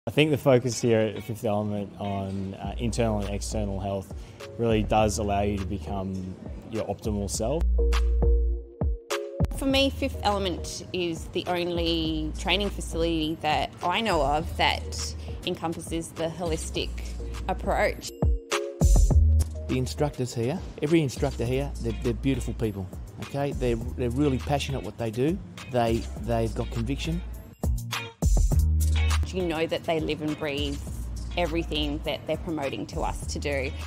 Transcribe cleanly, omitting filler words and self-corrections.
I think the focus here at Fifth Element on internal and external health really does allow you to become your optimal self. For me, Fifth Element is the only training facility that I know of that encompasses the holistic approach. The instructors here, every instructor here, they're beautiful people. Okay, they're really passionate what they do. They've got conviction. You know that they live and breathe everything that they're promoting to us to do.